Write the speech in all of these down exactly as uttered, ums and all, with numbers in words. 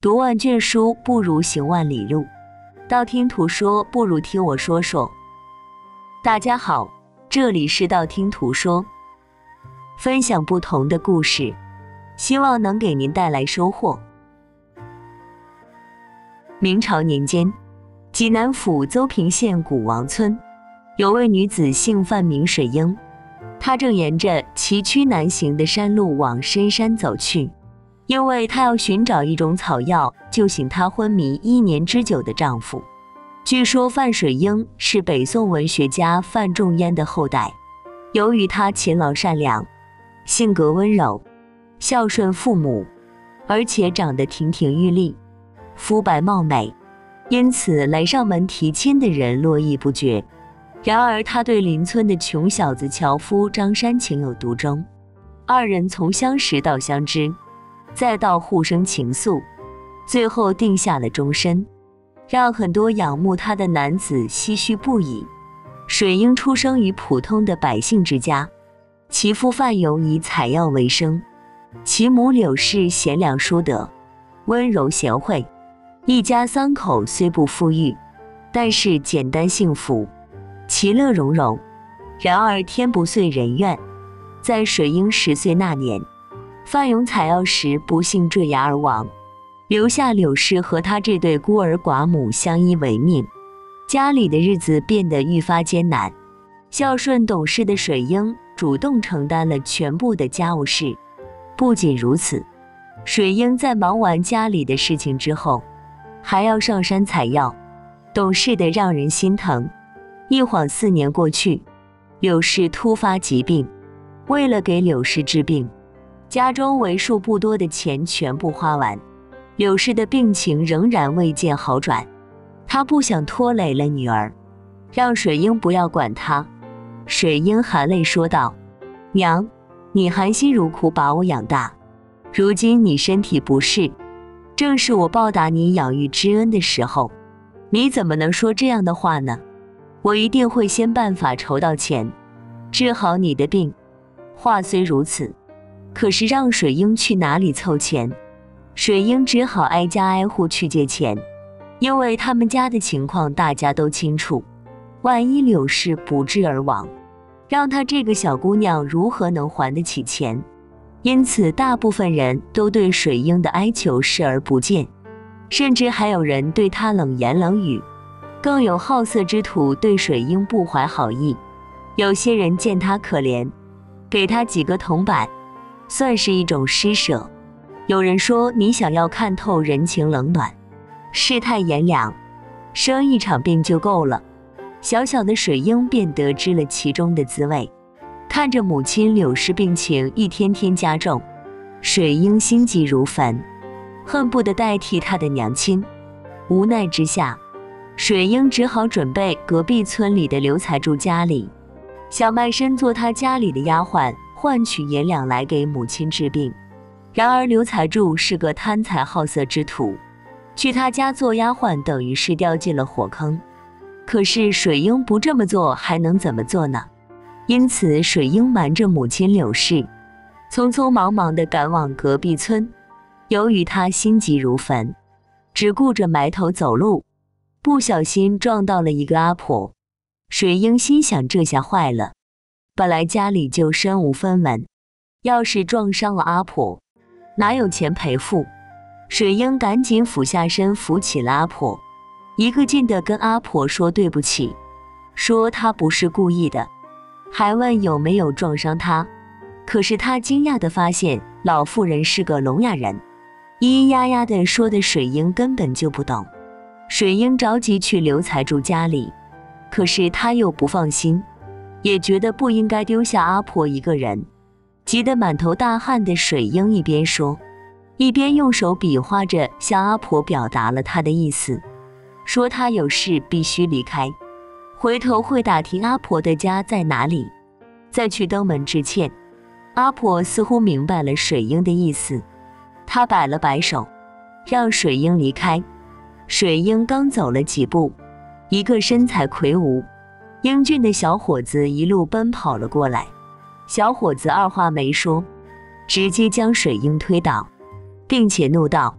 读万卷书不如行万里路，道听途说不如听我说说。大家好，这里是道听途说，分享不同的故事，希望能给您带来收获。明朝年间，济南府邹平县古王村有位女子姓范名水英，她正沿着崎岖难行的山路往深山走去，因为她要寻找一种草药救醒她昏迷一年之久的丈夫。据说范水英是北宋文学家范仲淹的后代，由于她勤劳善良，性格温柔，孝顺父母，而且长得亭亭玉立，肤白貌美，因此来上门提亲的人络绎不绝。然而她对邻村的穷小子樵夫张山情有独钟，二人从相识到相知，再到互生情愫，最后定下了终身，让很多仰慕她的男子唏嘘不已。水英出生于普通的百姓之家，其父范永以采药为生，其母柳氏贤良淑德，温柔贤惠，一家三口虽不富裕，但是简单幸福，其乐融融。然而天不遂人愿，在水英十岁那年，范永采药时不幸坠崖而亡，留下柳氏和他这对孤儿寡母相依为命，家里的日子变得愈发艰难。孝顺懂事的水英主动承担了全部的家务事。不仅如此，水英在忙完家里的事情之后，还要上山采药，懂事的让人心疼。一晃四年过去，柳氏突发疾病，为了给柳氏治病，家中为数不多的钱全部花完，柳氏的病情仍然未见好转。她不想拖累了女儿，让水英不要管她。水英含泪说道：娘，你含辛茹苦把我养大，如今你身体不适，正是我报答你养育之恩的时候，你怎么能说这样的话呢？我一定会先办法筹到钱，治好你的病。话虽如此，可是让水英去哪里凑钱？水英只好挨家挨户去借钱，因为他们家的情况大家都清楚，万一柳氏不治而亡，让她这个小姑娘如何能还得起钱？因此大部分人都对水英的哀求视而不见，甚至还有人对她冷言冷语，更有好色之徒对水英不怀好意。有些人见她可怜，给她几个铜板，算是一种施舍。有人说，你想要看透人情冷暖，世态炎凉，生一场病就够了。小小的水英便得知了其中的滋味。看着母亲柳氏病情一天天加重，水英心急如焚，恨不得代替她的娘亲。无奈之下，水英只好准备隔壁村里的刘财柱家里，想卖身做他家里的丫鬟，换取银两来给母亲治病。然而刘财柱是个贪财好色之徒，去他家做丫鬟等于是掉进了火坑。可是水英不这么做还能怎么做呢？因此水英瞒着母亲柳氏，匆匆忙忙地赶往隔壁村。由于他心急如焚，只顾着埋头走路，不小心撞到了一个阿婆。水英心想，这下坏了，本来家里就身无分文，要是撞伤了阿婆，哪有钱赔付？水英赶紧俯下身扶起了阿婆，一个劲地跟阿婆说对不起，说她不是故意的，还问有没有撞伤她。可是她惊讶地发现老妇人是个聋哑人，咿咿呀呀地说的水英根本就不懂。水英着急去刘财柱家里，可是她又不放心，也觉得不应该丢下阿婆一个人。急得满头大汗的水英一边说，一边用手比划着向阿婆表达了她的意思，说她有事必须离开，回头会打听阿婆的家在哪里，再去登门致歉。阿婆似乎明白了水英的意思，她摆了摆手，让水英离开。水英刚走了几步，一个身材魁梧、英俊的小伙子一路奔跑了过来。小伙子二话没说，直接将水英推倒，并且怒道：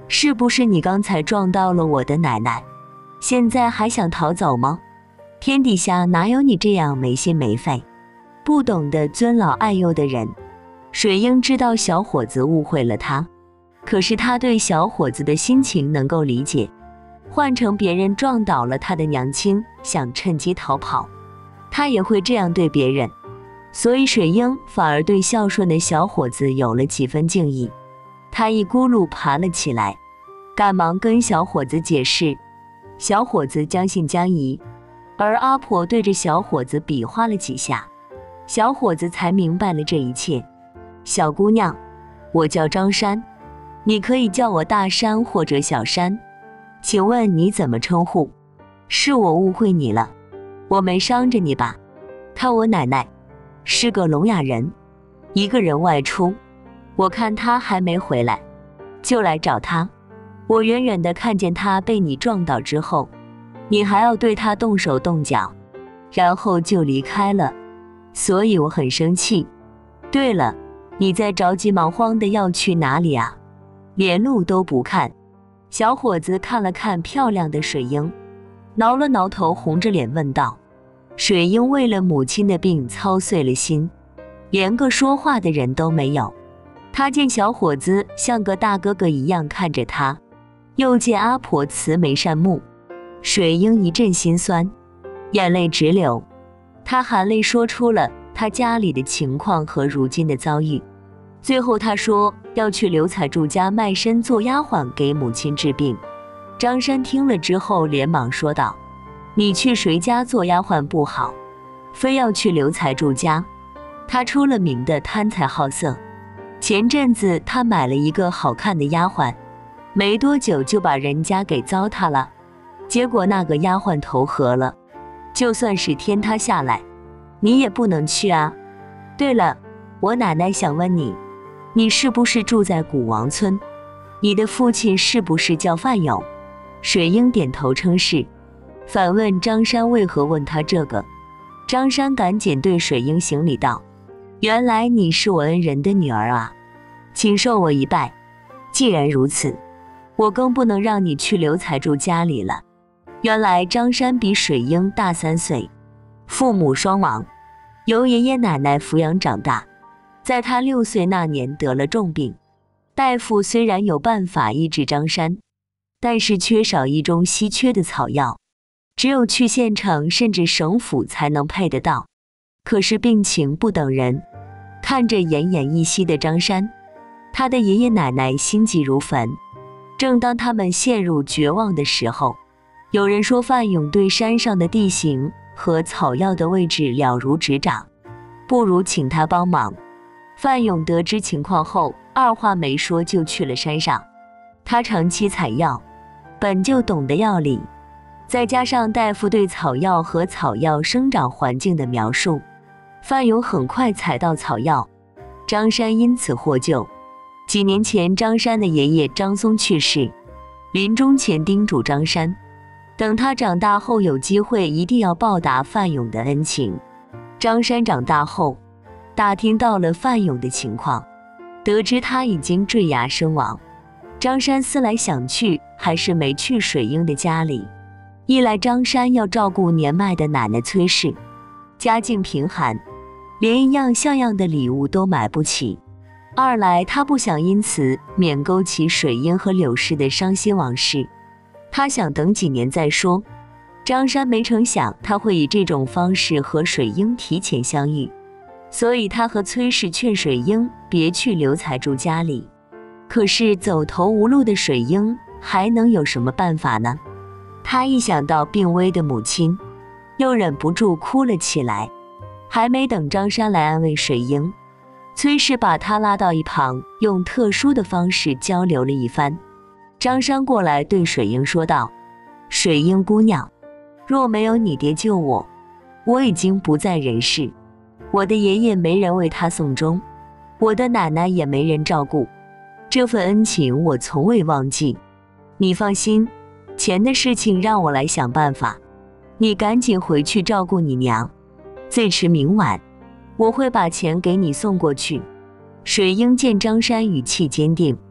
是不是你刚才撞到了我的奶奶，现在还想逃走吗？天底下哪有你这样没心没肺、不懂得尊老爱幼的人？水英知道小伙子误会了他，可是他对小伙子的心情能够理解。换成别人撞倒了他的娘亲，想趁机逃跑，他也会这样对别人。所以水英反而对孝顺的小伙子有了几分敬意。他一咕噜爬了起来，赶忙跟小伙子解释。小伙子将信将疑，而阿婆对着小伙子比划了几下，小伙子才明白了这一切。小姑娘，我叫张山，你可以叫我大山或者小山，请问你怎么称呼？是我误会你了，我没伤着你吧？看我奶奶是个聋哑人，一个人外出，我看她还没回来，就来找她。我远远地看见她被你撞倒之后，你还要对她动手动脚，然后就离开了，所以我很生气。对了，你在着急忙慌的要去哪里啊？连路都不看。小伙子看了看漂亮的水英，挠了挠头，红着脸问道。水英为了母亲的病操碎了心，连个说话的人都没有。他见小伙子像个大哥哥一样看着他，又见阿婆慈眉善目，水英一阵心酸，眼泪直流。他含泪说出了他家里的情况和如今的遭遇。最后他说要去刘彩柱家卖身做丫鬟给母亲治病。张山听了之后连忙说道，你去谁家做丫鬟不好，非要去刘彩柱家，他出了名的贪财好色。前阵子他买了一个好看的丫鬟，没多久就把人家给糟蹋了，结果那个丫鬟投河了，就算是天塌下来你也不能去啊。对了，我奶奶想问你，你是不是住在古王村？你的父亲是不是叫范勇？水英点头称是，反问张山为何问他这个。张山赶紧对水英行礼道，原来你是我恩人的女儿啊，请受我一拜。既然如此，我更不能让你去刘彩柱家里了。原来张山比水英大三岁，父母双亡，由爷爷奶奶抚养长大。在他六岁那年得了重病，大夫虽然有办法医治张山，但是缺少一种稀缺的草药，只有去县城甚至省府才能配得到。可是病情不等人，看着奄奄一息的张山，他的爷爷奶奶心急如焚。正当他们陷入绝望的时候，有人说范勇对山上的地形和草药的位置了如指掌，不如请他帮忙。范勇得知情况后，二话没说就去了山上。他长期采药，本就懂得药理，再加上大夫对草药和草药生长环境的描述，范勇很快采到草药，张山因此获救。几年前张山的爷爷张松去世，临终前叮嘱张山，等他长大后有机会一定要报答范勇的恩情。张山长大后打听到了范勇的情况，得知他已经坠崖身亡。张山思来想去，还是没去水英的家里。一来张山要照顾年迈的奶奶崔氏，家境贫寒，连一样像样的礼物都买不起；二来他不想因此免勾起水英和柳氏的伤心往事，他想等几年再说。张山没成想他会以这种方式和水英提前相遇，所以他和崔氏劝水英别去刘彩柱家里。可是走投无路的水英还能有什么办法呢？他一想到病危的母亲，又忍不住哭了起来。还没等张山来安慰水英，崔氏把他拉到一旁，用特殊的方式交流了一番。张山过来对水英说道，水英姑娘，若没有你爹救我，我已经不在人世。我的爷爷没人为他送终，我的奶奶也没人照顾，这份恩情我从未忘记。你放心，钱的事情让我来想办法，你赶紧回去照顾你娘，最迟明晚我会把钱给你送过去。水英见张山语气坚定，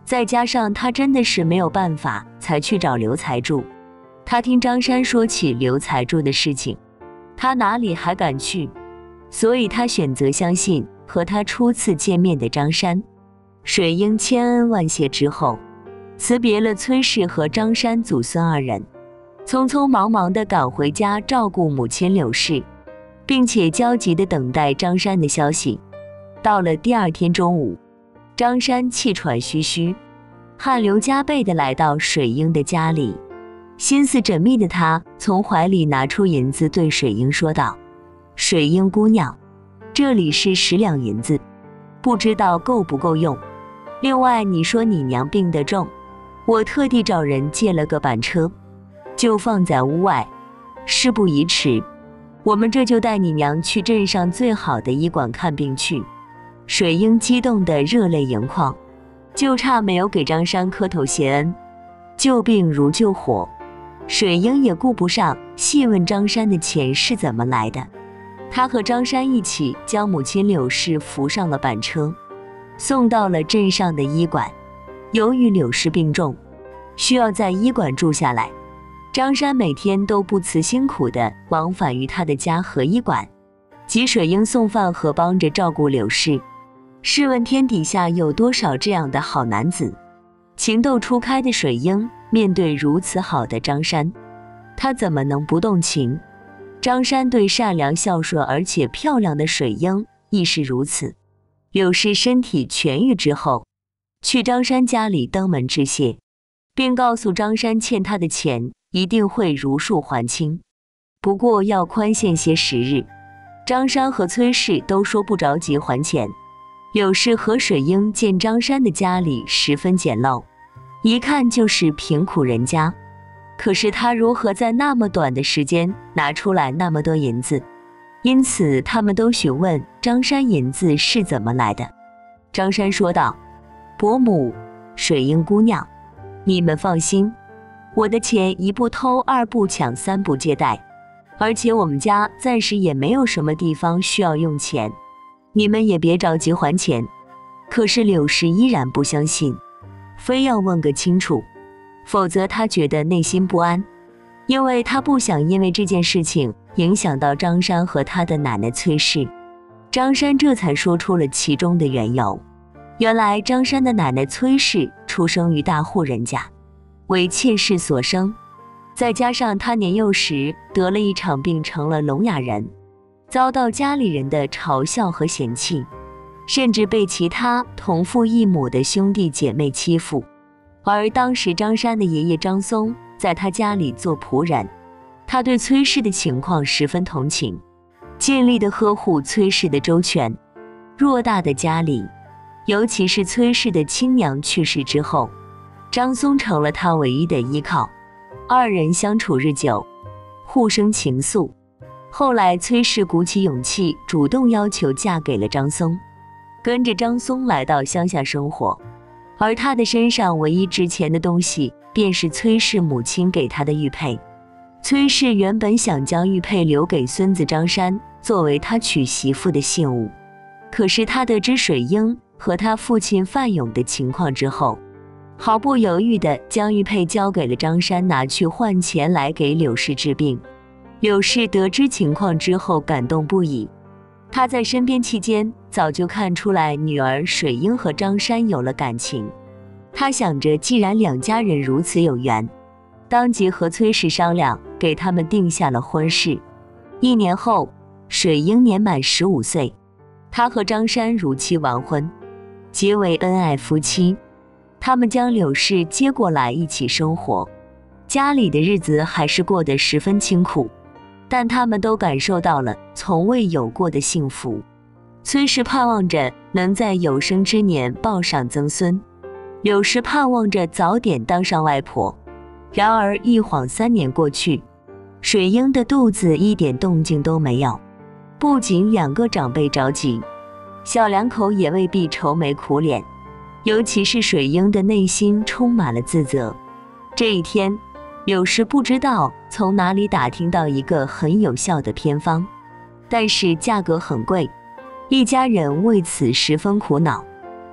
再加上他真的是没有办法才去找刘财柱。他听张珊说起刘财柱的事情，他哪里还敢去？所以他选择相信和他初次见面的张珊。水英千恩万谢之后，辞别了崔氏和张珊祖孙二人，匆匆忙忙地赶回家照顾母亲柳氏，并且焦急地等待张珊的消息。到了第二天中午，张珊气喘吁吁、汗流浃背地来到水英的家里。心思缜密的他从怀里拿出银子，对水英说道：“水英姑娘，这里是十两银子，不知道够不够用。另外，你说你娘病得重，我特地找人借了个板车，就放在屋外。事不宜迟，我们这就带你娘去镇上最好的医馆看病去。”水英激动得热泪盈眶，就差没有给张珊磕头谢恩。救病如救火，水英也顾不上细问张珊的钱是怎么来的。他和张珊一起将母亲柳氏扶上了板车，送到了镇上的医馆。由于柳氏病重，需要在医馆住下来，张珊每天都不辞辛苦地往返于他的家和医馆，给水英送饭和帮着照顾柳氏。试问天底下有多少这样的好男子？情窦初开的水英面对如此好的张珊，他怎么能不动情？张珊对善良孝顺而且漂亮的水英亦是如此。柳氏身体痊愈之后，去张珊家里登门致谢，并告诉张珊欠他的钱一定会如数还清，不过要宽限些时日。张珊和崔氏都说不着急还钱。柳氏和水英见张珊的家里十分简陋，一看就是贫苦人家，可是他如何在那么短的时间拿出来那么多银子？因此他们都询问张珊银子是怎么来的。张珊说道：“伯母、水英姑娘，你们放心，我的钱一不偷，二不抢，三不借贷，而且我们家暂时也没有什么地方需要用钱，你们也别着急还钱。”可是柳氏依然不相信，非要问个清楚，否则他觉得内心不安，因为他不想因为这件事情影响到张珊和他的奶奶崔氏。张珊这才说出了其中的缘由。原来张珊的奶奶崔氏出生于大户人家，为妾室所生，再加上她年幼时得了一场病，成了聋哑人，遭到家里人的嘲笑和嫌弃，甚至被其他同父异母的兄弟姐妹欺负。而当时张珊的爷爷张松在他家里做仆人，他对崔氏的情况十分同情，尽力地呵护崔氏的周全。偌大的家里，尤其是崔氏的亲娘去世之后，张松成了他唯一的依靠。二人相处日久，互生情愫。后来崔氏鼓起勇气，主动要求嫁给了张松，跟着张松来到乡下生活。而他的身上唯一值钱的东西，便是崔氏母亲给他的玉佩。崔氏原本想将玉佩留给孙子张珊，作为他娶媳妇的信物。可是他得知水英和他父亲范勇的情况之后，毫不犹豫地将玉佩交给了张珊，拿去换钱来给柳氏治病。柳氏得知情况之后感动不已，他在身边期间早就看出来女儿水英和张珊有了感情。他想着既然两家人如此有缘，当即和崔氏商量，给他们定下了婚事。一年后，水英年满十五岁，他和张珊如期完婚，结为恩爱夫妻。他们将柳氏接过来一起生活，家里的日子还是过得十分清苦，但他们都感受到了从未有过的幸福。崔氏盼望着能在有生之年抱上曾孙，柳氏盼望着早点当上外婆。然而一晃三年过去，水英的肚子一点动静都没有。不仅两个长辈着急，小两口也未必愁眉苦脸，尤其是水英的内心充满了自责。这一天，柳氏不知道从哪里打听到一个很有效的偏方，但是价格很贵，一家人为此十分苦恼。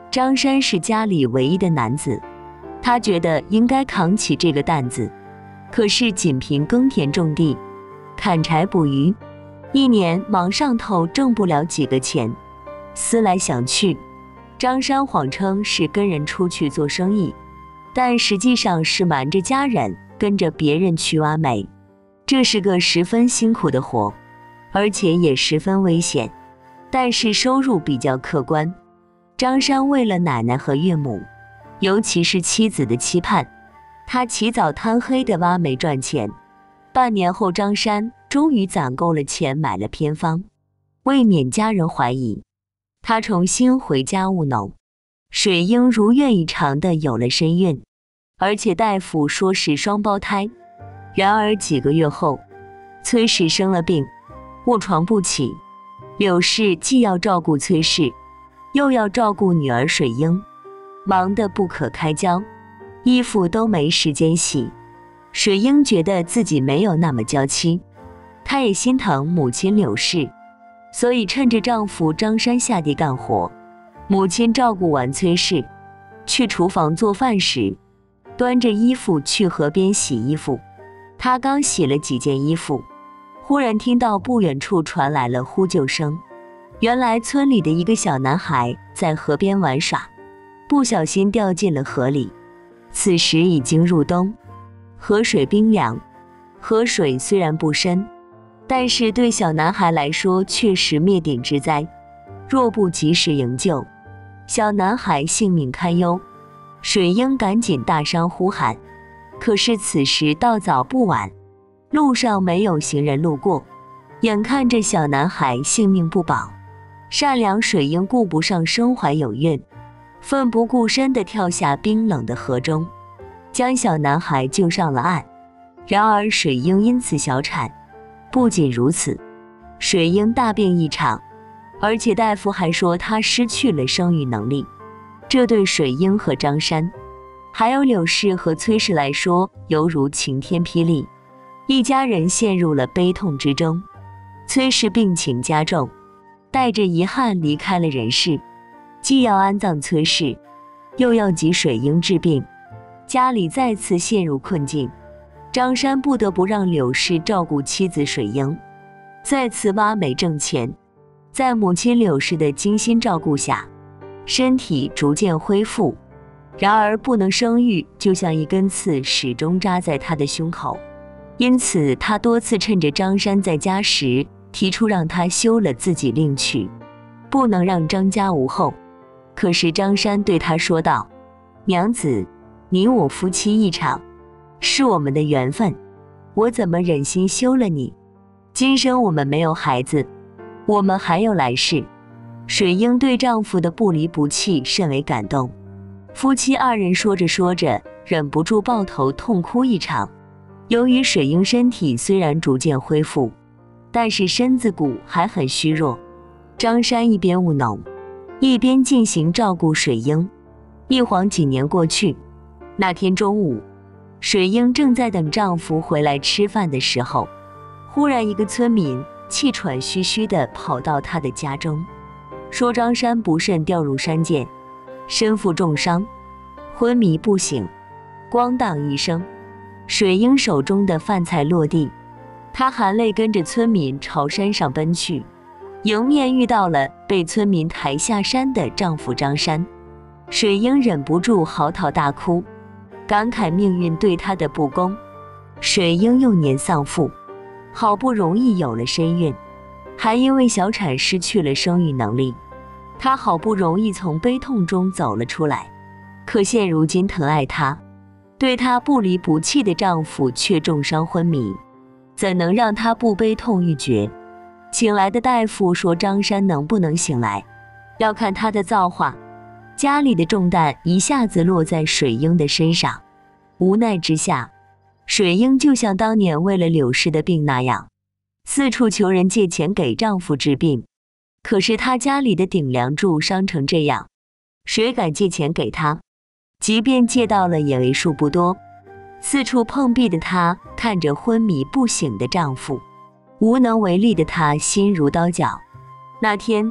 张山是家里唯一的男子，他觉得应该扛起这个担子。可是仅凭耕田种地、砍柴捕鱼，一年忙上头挣不了几个钱。思来想去，张山谎称是跟人出去做生意，但实际上是瞒着家人跟着别人去挖煤。这是个十分辛苦的活，而且也十分危险，但是收入比较可观。张山为了奶奶和岳母，尤其是妻子的期盼，他起早贪黑的挖煤赚钱。半年后，张山终于攒够了钱买了偏方，为免家人怀疑，他重新回家务农。水英如愿以偿的有了身孕，而且大夫说是双胞胎。然而几个月后，崔氏生了病，卧床不起。柳氏既要照顾崔氏，又要照顾女儿水英，忙得不可开交，衣服都没时间洗。水英觉得自己没有那么娇妻，她也心疼母亲柳氏，所以趁着丈夫张山下地干活，母亲照顾完崔氏，去厨房做饭时，端着衣服去河边洗衣服。她刚洗了几件衣服，忽然听到不远处传来了呼救声。原来村里的一个小男孩在河边玩耍，不小心掉进了河里。此时已经入冬，河水冰凉，河水虽然不深，但是对小男孩来说却是灭顶之灾。若不及时营救，小男孩性命堪忧。水英赶紧大声呼喊，可是此时到早不晚，路上没有行人路过，眼看着小男孩性命不保，善良水英顾不上身怀有孕，奋不顾身地跳下冰冷的河中，将小男孩救上了岸。然而水英因此小产，不仅如此，水英大病一场，而且大夫还说她失去了生育能力。这对水英和张山，还有柳氏和崔氏来说，犹如晴天霹雳，一家人陷入了悲痛之中。崔氏病情加重，带着遗憾离开了人世，既要安葬崔氏，又要给水英治病，家里再次陷入困境。张山不得不让柳氏照顾妻子水英，再次挖煤挣钱。在母亲柳氏的精心照顾下，身体逐渐恢复，然而不能生育就像一根刺始终扎在他的胸口，因此他多次趁着张山在家时提出让他休了自己另娶，不能让张家无后。可是张山对他说道：娘子，你我夫妻一场，是我们的缘分，我怎么忍心休了你？今生我们没有孩子，我们还有来世。水英对丈夫的不离不弃甚为感动，夫妻二人说着说着，忍不住抱头痛哭一场。由于水英身体虽然逐渐恢复，但是身子骨还很虚弱。张山一边务农，一边进行照顾水英。一晃几年过去，那天中午，水英正在等丈夫回来吃饭的时候，忽然一个村民气喘吁吁地跑到她的家中，说张山不慎掉入山涧，身负重伤，昏迷不醒。咣当一声，水英手中的饭菜落地，她含泪跟着村民朝山上奔去，迎面遇到了被村民抬下山的丈夫张山。水英忍不住嚎啕大哭，感慨命运对她的不公。水英幼年丧父，好不容易有了身孕，还因为小产失去了生育能力。她好不容易从悲痛中走了出来，可现如今疼爱她、对她不离不弃的丈夫却重伤昏迷，怎能让她不悲痛欲绝？请来的大夫说张山能不能醒来，要看他的造化。家里的重担一下子落在水英的身上，无奈之下，水英就像当年为了柳氏的病那样，四处求人借钱给丈夫治病。可是她家里的顶梁柱伤成这样，谁敢借钱给她？即便借到了也为数不多。四处碰壁的她看着昏迷不醒的丈夫，无能为力的她心如刀绞。那天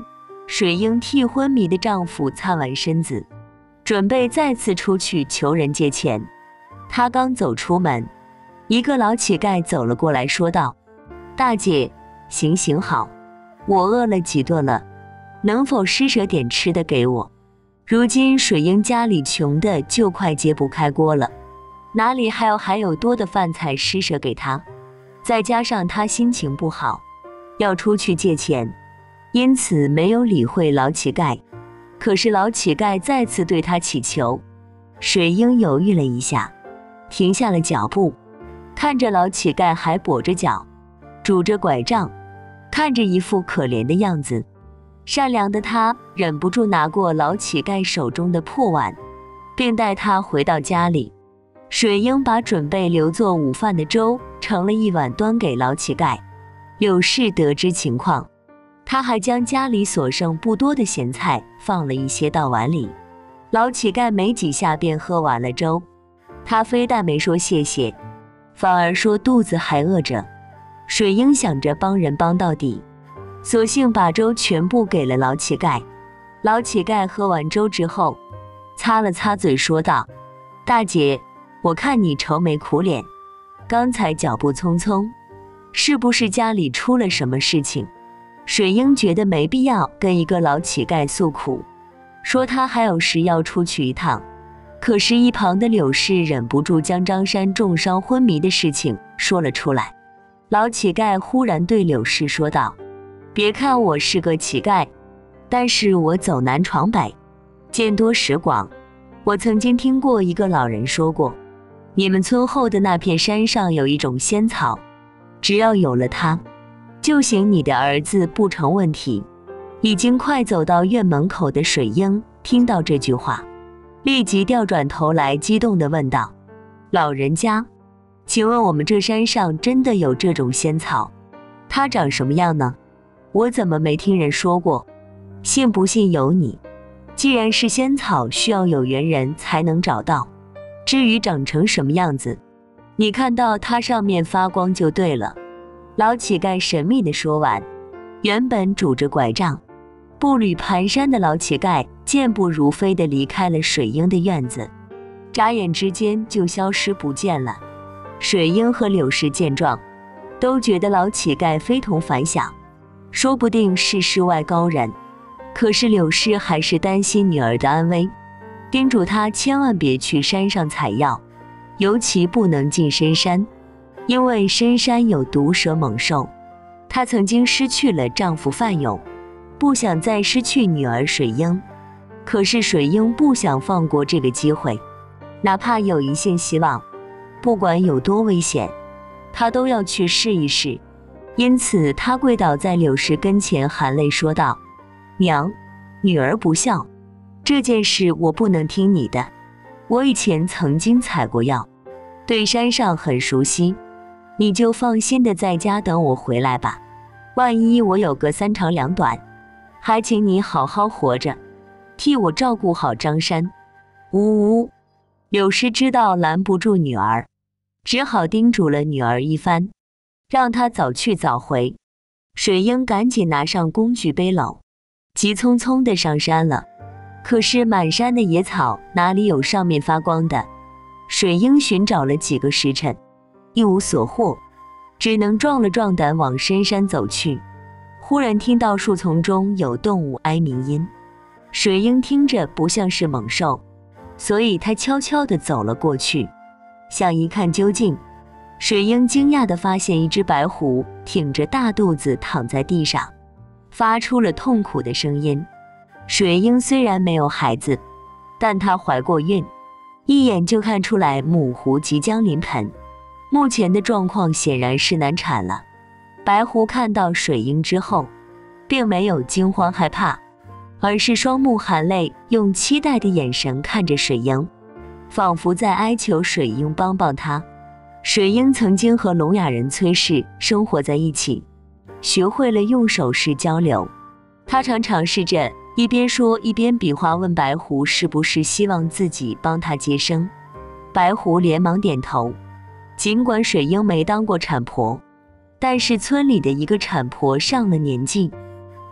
水英替昏迷的丈夫擦完身子，准备再次出去求人借钱。她刚走出门，一个老乞丐走了过来，说道：“大姐，行行好，我饿了几顿了，能否施舍点吃的给我？如今水英家里穷的就快揭不开锅了，哪里还有还有多的饭菜施舍给她？再加上她心情不好，要出去借钱，因此没有理会老乞丐。可是老乞丐再次对她乞求，水英犹豫了一下，停下了脚步，看着老乞丐还跛着脚，拄着拐杖，看着一副可怜的样子，善良的她忍不住拿过老乞丐手中的破碗，并带他回到家里。水英把准备留作午饭的粥盛了一碗端给老乞丐。柳氏得知情况，他还将家里所剩不多的咸菜放了一些到碗里。老乞丐没几下便喝完了粥，他非但没说谢谢，反而说肚子还饿着。水英想着帮人帮到底，索性把粥全部给了老乞丐。老乞丐喝完粥之后，擦了擦嘴说道：“大姐，我看你愁眉苦脸，刚才脚步匆匆，是不是家里出了什么事情？”水英觉得没必要跟一个老乞丐诉苦，说他还有事要出去一趟。可是一旁的柳氏忍不住将张山重伤昏迷的事情说了出来。老乞丐忽然对柳氏说道：“别看我是个乞丐，但是我走南闯北，见多识广。我曾经听过一个老人说过，你们村后的那片山上有一种仙草，只要有了它，就行你的儿子不成问题。”已经快走到院门口的水英听到这句话，立即调转头来，激动地问道：“老人家，请问我们这山上真的有这种仙草？它长什么样呢？我怎么没听人说过？信不信由你。既然是仙草，需要有缘人才能找到，至于长成什么样子，你看到它上面发光就对了。”老乞丐神秘地说完，原本拄着拐杖步履蹒跚的老乞丐健步如飞地离开了水英的院子，眨眼之间就消失不见了。水英和柳氏见状，都觉得老乞丐非同凡响，说不定是世外高人。可是柳氏还是担心女儿的安危，叮嘱她千万别去山上采药，尤其不能进深山，因为深山有毒蛇猛兽。她曾经失去了丈夫范勇，不想再失去女儿水英。可是水英不想放过这个机会，哪怕有一线希望，不管有多危险，她都要去试一试。因此她跪倒在柳氏跟前，含泪说道：“娘，女儿不孝，这件事我不能听你的。我以前曾经采过药，对山上很熟悉，你就放心的在家等我回来吧。万一我有个三长两短，还请你好好活着，替我照顾好张山。”呜呜，柳氏知道拦不住女儿，只好叮嘱了女儿一番，让她早去早回。水英赶紧拿上工具背篓，急匆匆地上山了。可是满山的野草哪里有上面发光的？水英寻找了几个时辰，一无所获，只能壮了壮胆往深山走去。忽然听到树丛中有动物哀鸣音，水英听着不像是猛兽，所以她悄悄地走了过去，想一看究竟。水英惊讶地发现一只白狐挺着大肚子躺在地上，发出了痛苦的声音。水英虽然没有孩子，但她怀过孕，一眼就看出来母狐即将临盆，目前的状况显然是难产了。白狐看到水英之后，并没有惊慌害怕，而是双目含泪，用期待的眼神看着水英，仿佛在哀求水英帮帮他。水英曾经和聋哑人崔氏生活在一起，学会了用手势交流。他常尝试着一边说一边比划，问白狐是不是希望自己帮他接生。白狐连忙点头。尽管水英没当过产婆，但是村里的一个产婆上了年纪，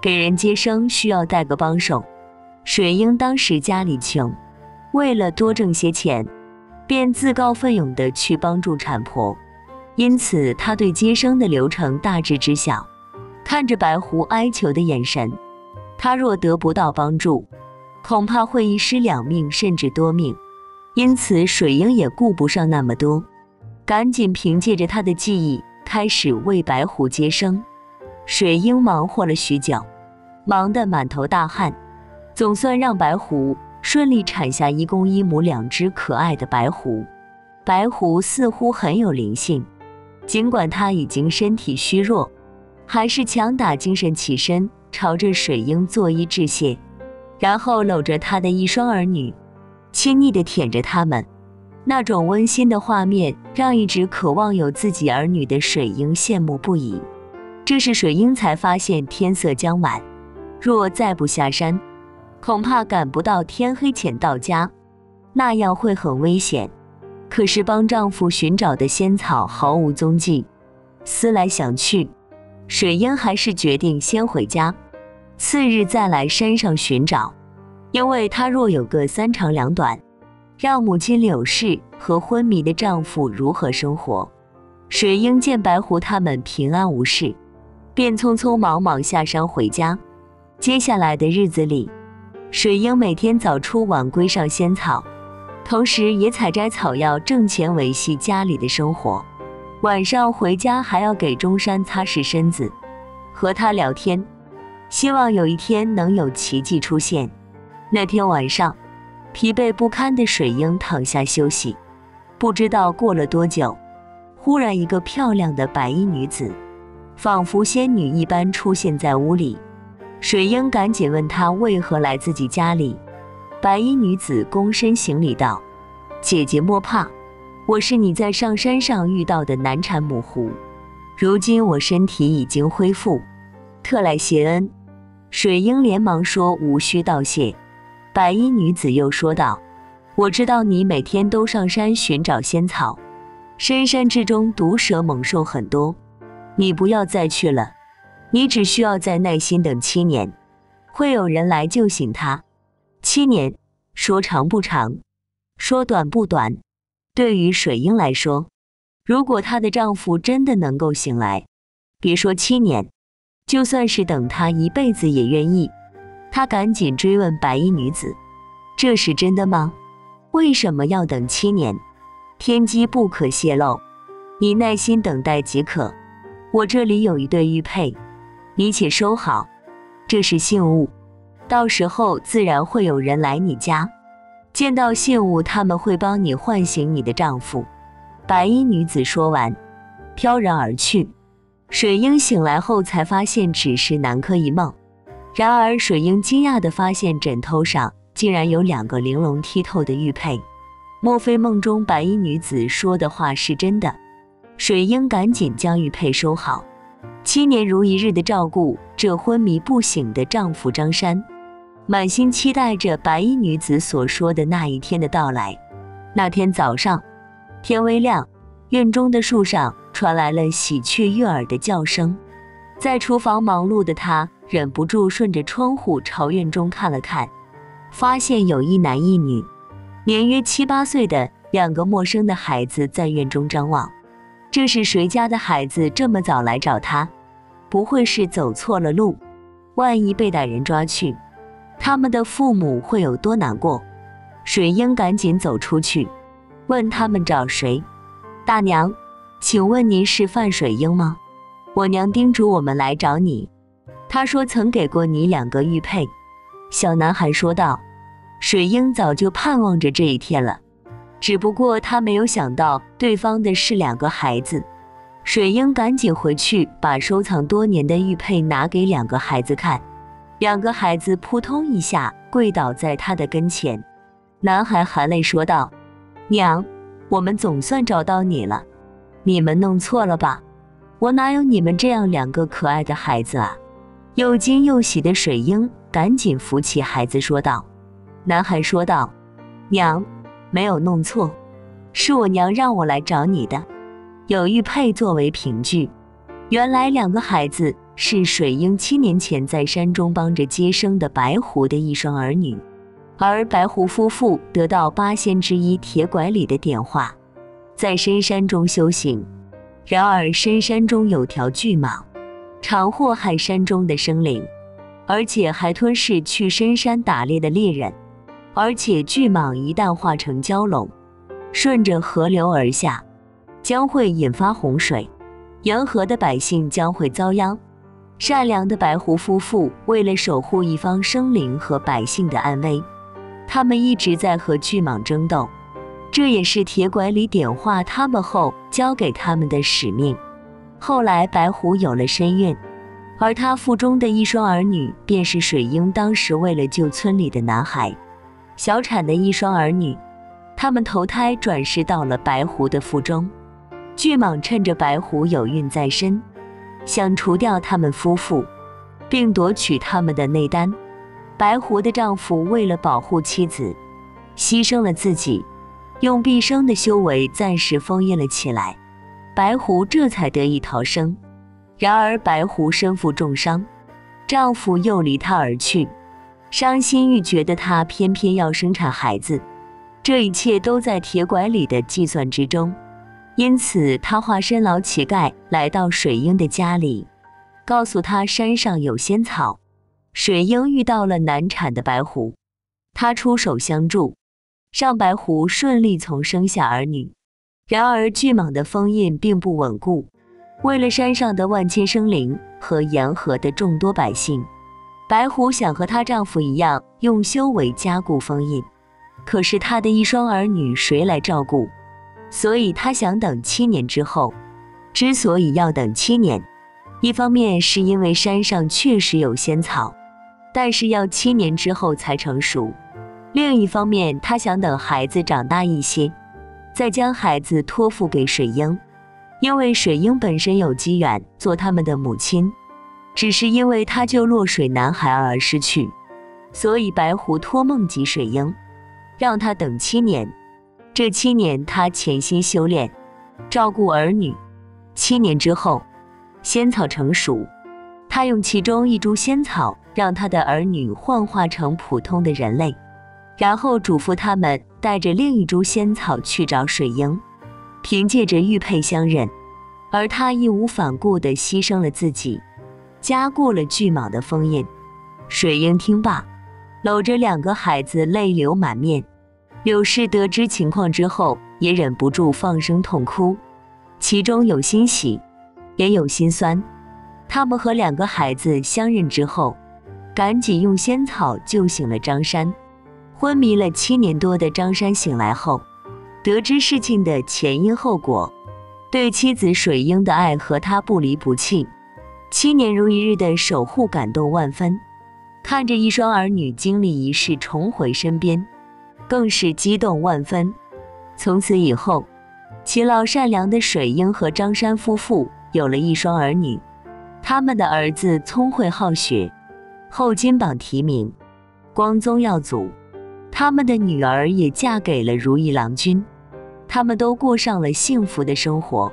给人接生需要带个帮手。水英当时家里穷，为了多挣些钱，便自告奋勇地去帮助产婆，因此他对接生的流程大致知晓。看着白狐哀求的眼神，他若得不到帮助，恐怕会一尸两命甚至多命，因此水英也顾不上那么多，赶紧凭借着他的记忆开始为白狐接生。水英忙活了许久，忙得满头大汗，总算让白狐顺利产下一公一母两只可爱的白狐。白狐似乎很有灵性，尽管它已经身体虚弱，还是强打精神起身，朝着水英作揖致谢，然后搂着他的一双儿女，亲昵地舔着他们。那种温馨的画面让一直渴望有自己儿女的水英羡慕不已。这时水英才发现天色将晚，若再不下山，恐怕赶不到天黑前到家，那样会很危险。可是帮丈夫寻找的仙草毫无踪迹，思来想去，水英还是决定先回家，次日再来山上寻找。因为她若有个三长两短，让母亲柳氏和昏迷的丈夫如何生活？水英见白狐他们平安无事，便匆匆忙忙下山回家。接下来的日子里，水英每天早出晚归上仙草，同时也采摘草药挣钱维系家里的生活。晚上回家还要给中山擦拭身子，和他聊天，希望有一天能有奇迹出现。那天晚上，疲惫不堪的水英躺下休息，不知道过了多久，忽然一个漂亮的白衣女子仿佛仙女一般出现在屋里。水英赶紧问她为何来自己家里。白衣女子躬身行礼道：姐姐莫怕，我是你在上山上遇到的难产母狐，如今我身体已经恢复，特来谢恩。水英连忙说无需道谢。白衣女子又说道：我知道你每天都上山寻找仙草，深山之中毒蛇猛兽很多，你不要再去了，你只需要再耐心等七年，会有人来救醒他。七年，说长不长，说短不短。对于水英来说，如果她的丈夫真的能够醒来，别说七年，就算是等他一辈子也愿意。她赶紧追问白衣女子：这是真的吗？为什么要等七年？天机不可泄露，你耐心等待即可。我这里有一对玉佩，你且收好，这是信物，到时候自然会有人来你家，见到信物他们会帮你唤醒你的丈夫。白衣女子说完，飘然而去。水英醒来后才发现只是南柯一梦，然而水英惊讶地发现枕头上竟然有两个玲珑剔透的玉佩，莫非梦中白衣女子说的话是真的？水英赶紧将玉佩收好，七年如一日地照顾这昏迷不醒的丈夫张山，满心期待着白衣女子所说的那一天的到来。那天早上，天微亮，院中的树上传来了喜鹊悦耳的叫声。在厨房忙碌的她忍不住顺着窗户朝院中看了看，发现有一男一女，年约七八岁的两个陌生的孩子在院中张望。这是谁家的孩子这么早来找他？不会是走错了路？万一被歹人抓去，他们的父母会有多难过？水英赶紧走出去，问他们找谁。大娘，请问您是范水英吗？我娘叮嘱我们来找你，她说曾给过你两个玉佩。小男孩说道。水英早就盼望着这一天了，只不过他没有想到对方的是两个孩子。水英赶紧回去把收藏多年的玉佩拿给两个孩子看，两个孩子扑通一下跪倒在他的跟前。男孩含泪说道：娘，我们总算找到你了，你们弄错了吧？我哪有你们这样两个可爱的孩子啊？又惊又喜的水英赶紧扶起孩子说道。男孩说道：娘，没有弄错，是我娘让我来找你的，有玉佩作为凭据。原来两个孩子是水鹰七年前在山中帮着接生的白狐的一双儿女，而白狐夫妇得到八仙之一铁拐李的点化，在深山中修行。然而深山中有条巨蟒，常祸害山中的生灵，而且还吞噬去深山打猎的猎人。而且巨蟒一旦化成蛟龙，顺着河流而下，将会引发洪水，沿河的百姓将会遭殃。善良的白狐夫妇为了守护一方生灵和百姓的安危，他们一直在和巨蟒争斗，这也是铁拐李点化他们后交给他们的使命。后来白狐有了身孕，而他腹中的一双儿女便是水鹰当时为了救村里的男孩小产的一双儿女，他们投胎转世到了白狐的腹中。巨蟒趁着白狐有孕在身，想除掉他们夫妇，并夺取他们的内丹。白狐的丈夫为了保护妻子，牺牲了自己，用毕生的修为暂时封印了起来，白狐这才得以逃生。然而白狐身负重伤，丈夫又离她而去，伤心欲绝的她偏偏要生产孩子，这一切都在铁拐李的计算之中。因此她化身老乞丐来到水鹰的家里，告诉他山上有仙草。水鹰遇到了难产的白狐，他出手相助，让白狐顺利从生下儿女。然而巨蟒的封印并不稳固，为了山上的万千生灵和沿河的众多百姓，白狐想和她丈夫一样用修为加固封印，可是她的一双儿女谁来照顾？所以她想等七年之后。之所以要等七年，一方面是因为山上确实有仙草，但是要七年之后才成熟；另一方面，她想等孩子长大一些，再将孩子托付给水鹰，因为水鹰本身有机缘做他们的母亲，只是因为他救落水男孩而失去，所以白狐托梦给水鹰，让他等七年。这七年他潜心修炼，照顾儿女。七年之后，仙草成熟，他用其中一株仙草让他的儿女幻化成普通的人类，然后嘱咐他们带着另一株仙草去找水鹰，凭借着玉佩相认，而他义无反顾地牺牲了自己，加固了巨蟒的封印。水鹰听罢，搂着两个孩子泪流满面。柳氏得知情况之后，也忍不住放声痛哭，其中有欣喜，也有心酸。他们和两个孩子相认之后，赶紧用仙草救醒了张山。昏迷了七年多的张山醒来后，得知事情的前因后果，对妻子水鹰的爱和他不离不弃，七年如一日的守护感动万分。看着一双儿女经历一世重回身边，更是激动万分。从此以后，勤劳善良的水鹰和张山夫妇有了一双儿女，他们的儿子聪慧好学，后金榜题名，光宗耀祖。他们的女儿也嫁给了如意郎君，他们都过上了幸福的生活。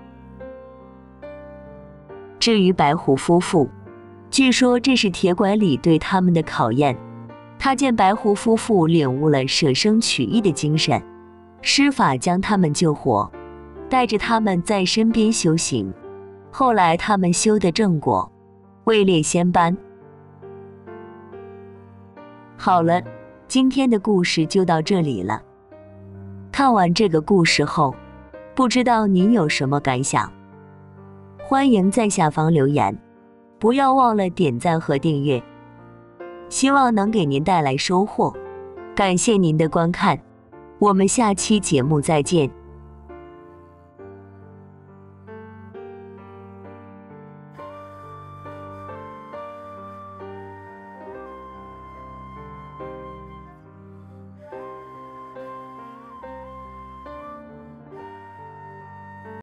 至于白狐夫妇，据说这是铁拐李对他们的考验。他见白狐夫妇领悟了舍生取义的精神，施法将他们救活，带着他们在身边修行。后来他们修得正果，位列仙班。好了，今天的故事就到这里了。看完这个故事后，不知道您有什么感想？欢迎在下方留言，不要忘了点赞和订阅，希望能给您带来收获。感谢您的观看，我们下期节目再见。